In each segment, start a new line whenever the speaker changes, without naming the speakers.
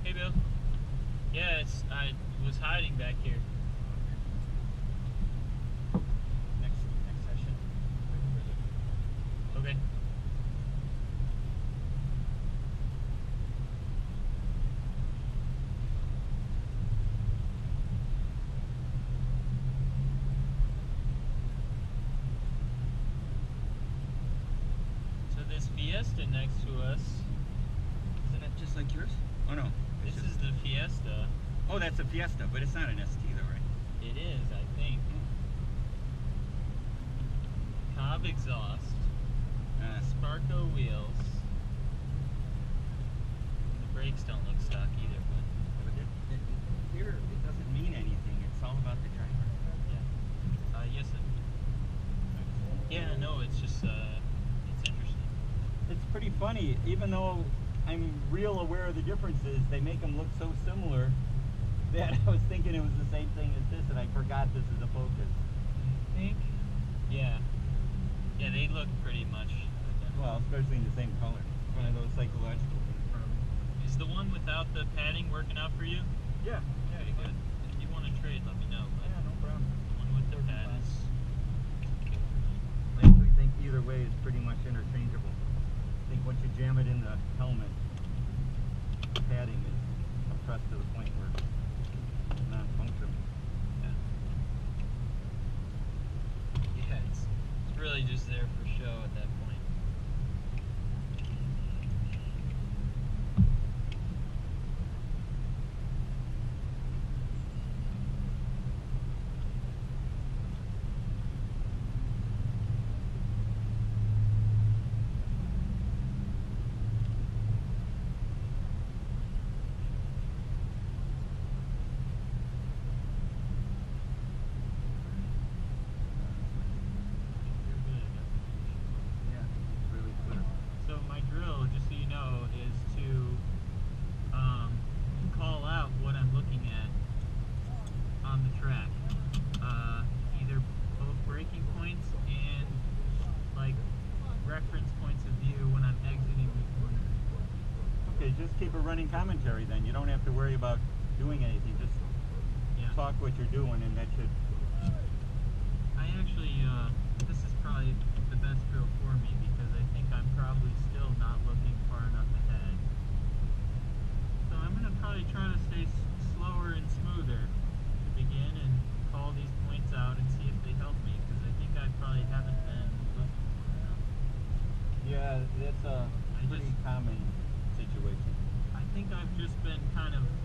Hey, Bill. Yeah, I was hiding back here. Next session. Okay. So this Fiesta next to us.
Isn't it just like yours? Oh no.
This is the Fiesta.
Oh, that's a Fiesta, but it's not an ST though, right?
It is, I think. Cobb exhaust. Sparco wheels. The brakes don't look stock either, but
Here, it doesn't mean anything. It's all about the driver.
yeah. Yes. Yeah, no, it's just it's interesting.
It's pretty funny, even though I'm real aware of the differences, they make them look so similar that I was thinking it was the same thing as this, and I forgot this is a Focus.
I think. Yeah. Yeah, they look pretty much identical.
Well, especially in the same color. One of those psychological things.
Is the one without the padding working out for you?
Yeah.
Okay, good. If you want to trade, let me know. But
Yeah, no problem.
the one with the pad is.
I actually think either way is pretty much interchangeable. I think once you jam it in the helmet, the padding is compressed to the point where it's non-functional.
Yeah, it's really just there for show at that point.
Yeah, it's really clear.
So my drill, just so you know, is to call out what I'm looking at on the track. Either both braking points and like reference points of view when I'm exiting the corner.
Okay, just keep a running commentary then. You don't have to worry about doing anything. Just
Yeah.
talk what you're doing, and that should.
I actually, this is probably the best drill for me because I think I'm probably still not looking far enough ahead. So I'm going to probably try to stay slower and smoother to begin and call these points out and see if they help me because I think I probably haven't been looking far enough.
Yeah, that's a pretty common situation.
I think I've just been kind of,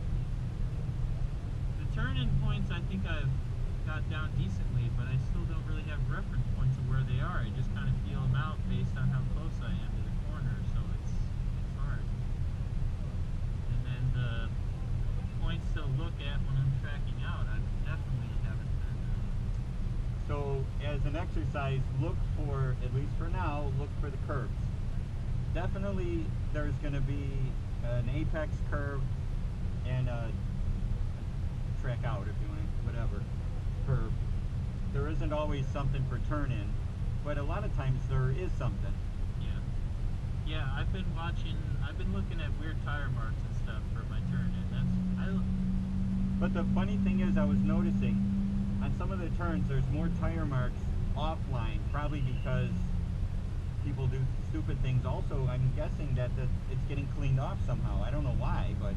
the turn-in points I think I've got down decently, but I still don't really have reference points of where they are. I just kind of feel them out based on how close I am to the corner, so it's hard. And then the points to look at when I'm tracking out, I definitely haven't been.
So, as an exercise, look for, at least for now, look for the curves. Definitely, there's going to be an apex curve and a track out, if you want, whatever, curve. There isn't always something for turn in, but a lot of times there is something.
Yeah. Yeah, I've been looking at weird tire marks and stuff for my turn in.
But the funny thing is, I was noticing on some of the turns there's more tire marks offline, probably because people do stupid things. Also, I'm guessing that it's getting cleaned off somehow. I don't know why, but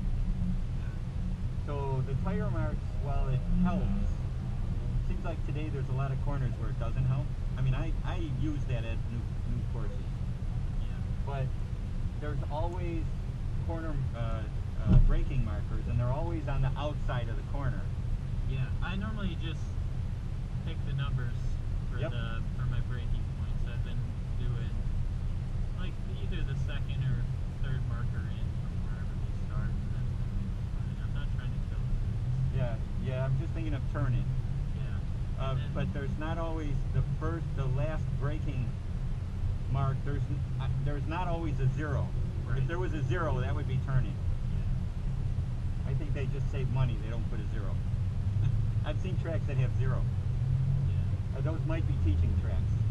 so the tire marks, while it helps, seems like today there's a lot of corners where it doesn't help. I mean, I use that at new courses,
Yeah.
but there's always corner braking markers, and they're always on the outside of the corner.
Yeah, I normally just pick the numbers for
Yep.
for my braking points. I've been doing like either the second or third marker in from wherever they start. And that's fine. I'm not trying to kill it.
Yeah, I'm just thinking of turning.
Yeah.
But there's not always the last braking mark. There's not always a zero.
Right.
If there was a zero, that would be turning.
Yeah.
I think they just save money. They don't put a zero. I've seen tracks that have zero.
Yeah.
Those might be teaching tracks.